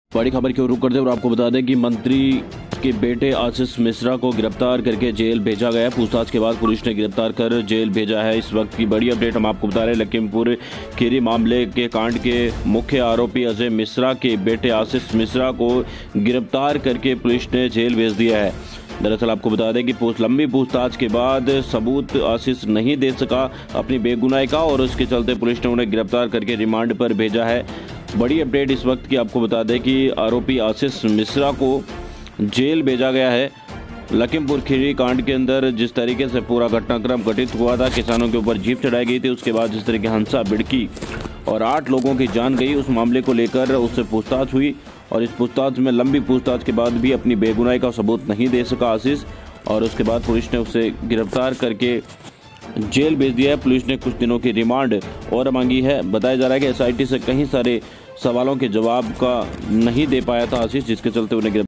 बड़ी खबर की ओर रुख करते हैं और आपको बता दें कि मंत्री के बेटे आशीष मिश्रा को गिरफ्तार करके जेल भेजा गया। पूछताछ के बाद पुलिस ने गिरफ्तार कर जेल भेजा है। इस वक्त की बड़ी अपडेट हम आपको बता रहे हैं। लखीमपुर खीरी मामले के कांड के मुख्य आरोपी अजय मिश्रा के बेटे आशीष मिश्रा को गिरफ्तार करके पुलिस ने जेल भेज दिया है। दरअसल आपको बता दें कि लंबी पूछताछ के बाद सबूत आशीष नहीं दे सका अपनी बेगुनाही का और उसके चलते पुलिस ने उन्हें गिरफ्तार करके रिमांड पर भेजा है। बड़ी अपडेट इस वक्त की आपको बता दें कि आरोपी आशीष मिश्रा को जेल भेजा गया है। लखीमपुर खीरी कांड के अंदर जिस तरीके से पूरा घटनाक्रम घटित हुआ था, किसानों के ऊपर जीप चढ़ाई गई थी, उसके बाद जिस तरीके हंसा भिड़की और 8 लोगों की जान गई, उस मामले को लेकर उससे पूछताछ हुई और इस पूछताछ में लंबी पूछताछ के बाद भी अपनी बेगुनाही का सबूत नहीं दे सका आशीष और उसके बाद पुलिस ने उसे गिरफ्तार करके जेल भेज दिया है। पुलिस ने कुछ दिनों की रिमांड और मांगी है। बताया जा रहा है कि एसआईटी से कई सारे सवालों के जवाब का नहीं दे पाया था आशीष, जिसके चलते उन्हें